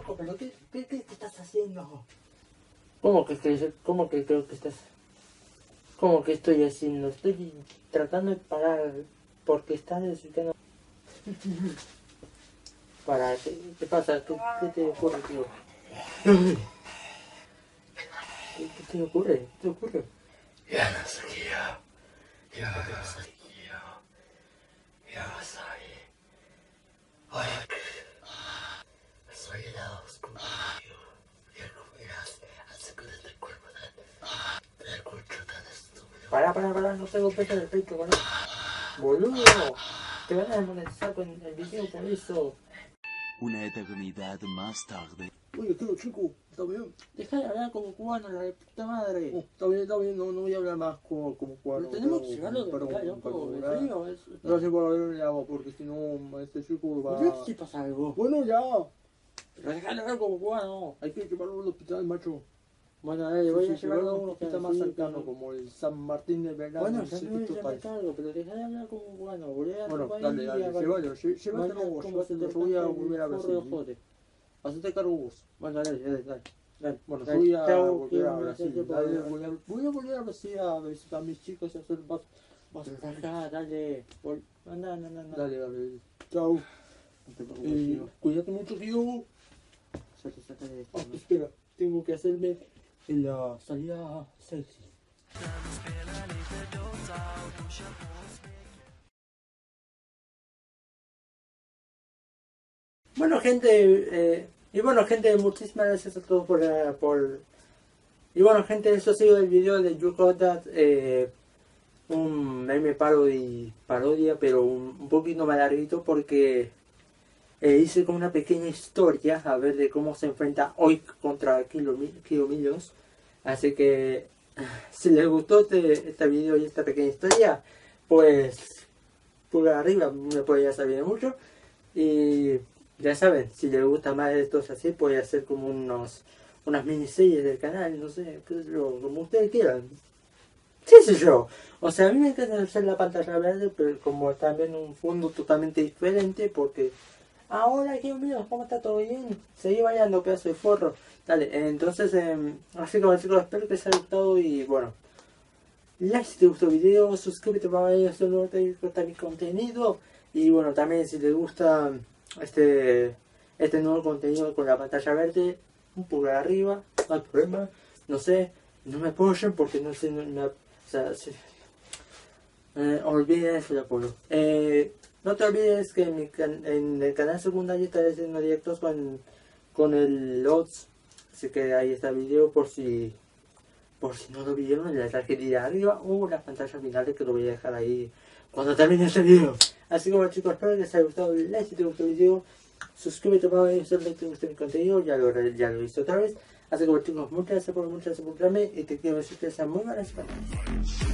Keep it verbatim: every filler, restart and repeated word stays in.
loco, pero ¿qué, qué, qué, qué estás haciendo? ¿Cómo que, que, cómo que creo que estás? ¿Cómo que estoy haciendo? Estoy tratando de parar porque estás necesitando... Para, ¿qué, qué pasa? ¿Qué, ¿Qué te ocurre, tío? ¿Qué, ¿Qué te ocurre? ¿Qué te ocurre? Ya no soy yo. Ya no soy yo. Ya soy... Oye, soy la oscuridad. Ya comerás azúcar del cuerpo de... del cuerpo tan estúpido. Para, para, para, no tengo peso en el pecho, ¿vale? Boludo, te van a desmonetizar con el video por eso. Una eternidad más tarde. Oye, ¿qué chico? ¿Está bien? Deja de hablar como cubano, la de puta madre. Oh, está bien, está bien, no, no voy a hablar más como, como cubano. Pero tenemos pero- que llevarlo de pero- acá, loco, pero- en pero- serio. Es... Gracias por haberme llamado, porque si no, este chico va... ¿Por qué si pasa algo? Bueno, ya. Pero deja de hablar como cubano. Hay que llevarlo al hospital, macho. Bueno, dale, Sí, voy sí, a llevarlo llevarlo a a un un hospital hospital más sí, cercano, pero- como el San Martín de Verano. Bueno, no ya sé me qué voy a total. llamar algo, pero deja de hablar como cubano. Volví a tu Bueno, país dale, y dale, a llévalo, lle- llévatelo Manda vos, como se llévatelo, te yo voy a cante volver a el ver forro si... de jote. Hacete cargo vos. Bueno, dale, dale, dale. dale. Bueno, yo Dale, voy a chao, volver quiero a Brasil. mensaje por- Dale, voy, a, voy a volver a Brasil a visitar a mis chicos y hacer más... más Acá, dale. Vol- Anda, anda, anda, anda. Dale, dale. Chao. No te preocupes, Y tío. cuídate mucho, tío. Salte, salte de esto, Ah, ¿no? espera, tengo que hacerme la salida sexy. Bueno, gente, eh, y bueno, gente, muchísimas gracias a todos por, eh, por... Y bueno, gente, eso ha sido el video de You Got That, eh, un meme parody, parodia, pero un, un poquito más larguito porque eh, hice como una pequeña historia a ver de cómo se enfrenta hoy contra Kilo, Kilo Millions. Así que, si les gustó este, este video y esta pequeña historia, pues pulgar arriba, me podría servir mucho. Y ya saben, si les gusta más de estos así, puede hacer como unos unas miniseries del canal, no sé, qué sé yo, como ustedes quieran. ¿Qué sé yo? O sea, a mí me encanta hacer la pantalla verde, pero como también un fondo totalmente diferente, porque ahora, Dios mío, ¿cómo está todo bien? Seguí bailando, pedazo de forro. Dale, entonces, eh, así que chicos, espero que les haya gustado y bueno, like si te gustó el video, suscríbete para ver si no te gusta mi contenido. Y bueno, también si les gusta este este nuevo contenido con la pantalla verde, un pulgar arriba, no hay problema. No sé, no me apoyen porque no sé, no me, o sea, si, eh, olviden eso de apoyo. Eh, no te olvides que en, mi can en el canal secundario estaré haciendo directos con, con el Lots, así que ahí está el video por si por si no lo vieron en la tarjetita de arriba o las pantallas finales que lo voy a dejar ahí cuando termine este video. Así que bueno chicos, espero que les haya gustado el like si te gustó el video, suscríbete para ver si te gusta mi contenido, ya lo, ya lo hice otra vez. Así que bueno chicos, muchas gracias por muchas gracias por verme y te quiero decir que sean muy buenas.